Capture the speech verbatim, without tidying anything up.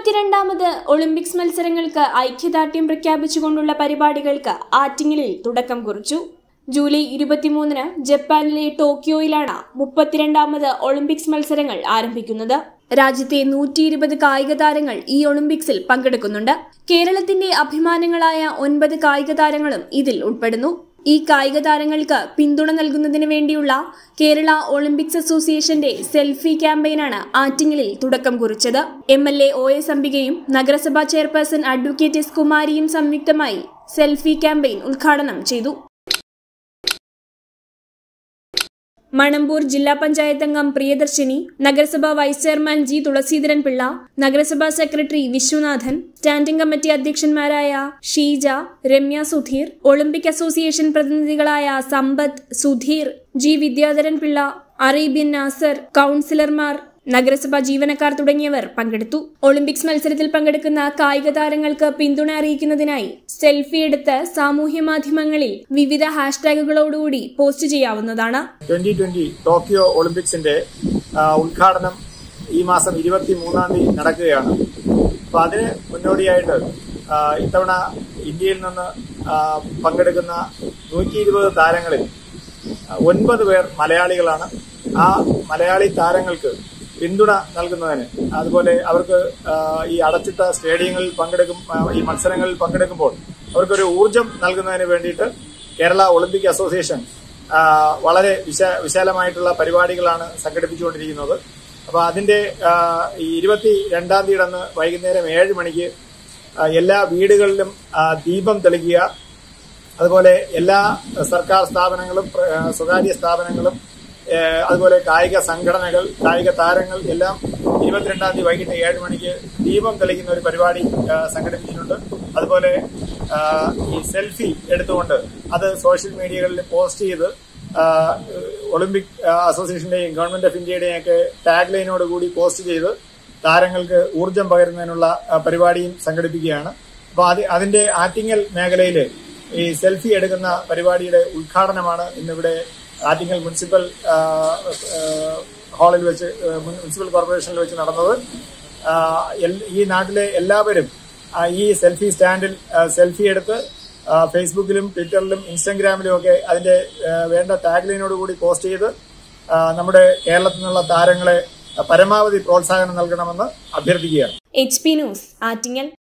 ഇരുപത്തിരണ്ടാമത് Olympics മത്സരങ്ങൾക്ക് ഐക്യദാർഢ്യം പ്രഖ്യാപിച്ചുകൊണ്ടുള്ള പരിപാടികൾക്ക് ആറ്റിങ്ങലിൽ തുടക്കം കുറിച്ചു. ജൂലൈ ഇരുപത്തിമൂന്നിന് ജപ്പാനിലെ ടോക്കിയോയിലാണ് മുപ്പത്തിരണ്ടാമത് ഒളിമ്പിക്സ് മത്സരങ്ങൾ ആരംഭിക്കുന്നത്. രാജ്യത്തെ നൂറ്റി ഇരുപത് കായിക താരങ്ങൾ ഈ ഒളിമ്പിക്സിൽ പങ്കെടുക്കുന്നുണ്ട്. കേരളത്തിന്റെ അഭിമാനങ്ങളായ ഒൻപത് കായിക താരങ്ങളും ഇതിൽ ഉൾപ്പെടുന്നു. ഈ കായിക താരങ്ങൾക്ക് പിന്തുണ നൽകുന്നതിന് വേണ്ടിയുള്ള കേരള ഒളിമ്പിക്സ് അസോസിയേഷന്റെ സെൽഫി ക്യാമ്പയിനാണ് ആറ്റിങ്ങലിൽ തുടക്കം കുറിച്ചത്. M L A O S അംബികയും നഗരസഭാ ചെയർപേഴ്സൺ അഡ്വക്കേറ്റ് എസ് കുമാരിയും സംയുക്തമായി സെൽഫി ക്യാമ്പയിൻ ഉദ്ഘാടനം ചെയ്തു. മണമ്പൂർ ജില്ലാ പഞ്ചായത്ത് അംഗം പ്രിയദർശിനി, നഗരസഭാ vice chairman G Thulaseedharan Pillai, നഗരസഭാ സെക്രട്ടറി വിശ്വനാഥൻ, സ്റ്റാൻഡിംഗ് കമ്മിറ്റി അധ്യക്ഷന്മാരായ ഷീജ, രമ്യ സുധീർ, ഒളിമ്പിക് അസോസിയേഷൻ പ്രതിനിധികളായ സമ്പത്ത്, സുധീർ, ജി വിദ്യാധരൻ പിള്ള, അറേബ്യൻ നാസർ, കൌൺസിലർമാർ, നഗരസഭാ ജീവനക്കാർ തുടങ്ങിയവർ പങ്കെടുത്തു. ഒളിമ്പിക്സ് മത്സരത്തിൽ പങ്കെടുക്കുന്ന കായിക താരങ്ങൾക്ക് പിന്തുണ അറിയിക്കുന്നതിനായി സെൽഫി എടുത്ത് സാമൂഹ്യ മാധ്യമങ്ങളിൽ വിവിധ ഹാഷ്ടാഗുകളോടുകൂടി പോസ്റ്റ് ചെയ്യാവുന്നതാണ്. ട്വന്റി ട്വന്റി ടോക്കിയോ ഒളിമ്പിക്സിന്റെ ഉദ്ഘാടനം ഈ മാസം ഇരുപത്തി മൂന്നാം തീയതി നടക്കുകയാണ്. അപ്പൊ അതിന് മുന്നോടിയായിട്ട് ഇത്തവണ ഇന്ത്യയിൽ നിന്ന് പങ്കെടുക്കുന്ന നൂറ്റി ഇരുപത് താരങ്ങളിൽ ഒൻപത് പേർ മലയാളികളാണ്. ആ മലയാളി താരങ്ങൾക്ക് പിന്തുണ നൽകുന്നതിന്, അതുപോലെ അവർക്ക് ഈ അടച്ചിട്ട സ്റ്റേഡിയങ്ങളിൽ പങ്കെടുക്കും ഈ മത്സരങ്ങളിൽ പങ്കെടുക്കുമ്പോൾ അവർക്കൊരു ഊർജം നൽകുന്നതിന് വേണ്ടിയിട്ട് കേരള ഒളിമ്പിക് അസോസിയേഷൻ വളരെ വിശാ വിശാലമായിട്ടുള്ള പരിപാടികളാണ് സംഘടിപ്പിച്ചുകൊണ്ടിരിക്കുന്നത്. അപ്പോൾ അതിന്റെ ഈ ഇരുപത്തി രണ്ടാം തീയതി അന്ന് വൈകുന്നേരം ഏഴ് മണിക്ക് എല്ലാ വീടുകളിലും ദീപം തെളിക്കുക, അതുപോലെ എല്ലാ സർക്കാർ സ്ഥാപനങ്ങളും സ്വകാര്യ സ്ഥാപനങ്ങളും അതുപോലെ കായിക സംഘടനകൾ, കായിക താരങ്ങൾ എല്ലാം ഇരുപത്തിരണ്ടാം തീയതി വൈകിട്ട് ഏഴ് മണിക്ക് ദീപം തെളിക്കുന്ന ഒരു പരിപാടി സംഘടിപ്പിച്ചിട്ടുണ്ട്. അതുപോലെ ഈ സെൽഫി എടുത്തുകൊണ്ട് അത് സോഷ്യൽ മീഡിയകളിൽ പോസ്റ്റ് ചെയ്ത് ഒളിമ്പിക് അസോസിയേഷന്റെയും ഗവൺമെന്റ് ഓഫ് ഇന്ത്യയുടെയും ഒക്കെ ടാഗ് ലൈനോട് കൂടി പോസ്റ്റ് ചെയ്ത് താരങ്ങൾക്ക് ഊർജം പകരുന്നതിനുള്ള പരിപാടിയും സംഘടിപ്പിക്കുകയാണ്. അപ്പൊ അത് അതിന്റെ ആറ്റിങ്ങൽ മേഖലയിൽ ഈ സെൽഫി എടുക്കുന്ന പരിപാടിയുടെ ഉദ്ഘാടനമാണ് ഇന്നിവിടെ ആറ്റിങ്ങൽ മുനിസിപ്പൽ ഹാളിൽ വെച്ച് മുനിസിപ്പൽ കോർപ്പറേഷനിൽ വെച്ച് നടന്നത്. ഈ നാട്ടിലെ എല്ലാവരും ഈ സെൽഫി സ്റ്റാൻഡിൽ സെൽഫി എടുത്ത് ഫേസ്ബുക്കിലും ട്വിറ്ററിലും ഇൻസ്റ്റഗ്രാമിലും ഒക്കെ അതിന്റെ വേണ്ട ടാഗ് ലൈനോട് കൂടി പോസ്റ്റ് ചെയ്ത് നമ്മുടെ കേരളത്തിൽ നിന്നുള്ള താരങ്ങളെ പരമാവധി പ്രോത്സാഹനം നൽകണമെന്ന് അഭ്യർത്ഥിക്കുകയാണ്. H P news Attingal.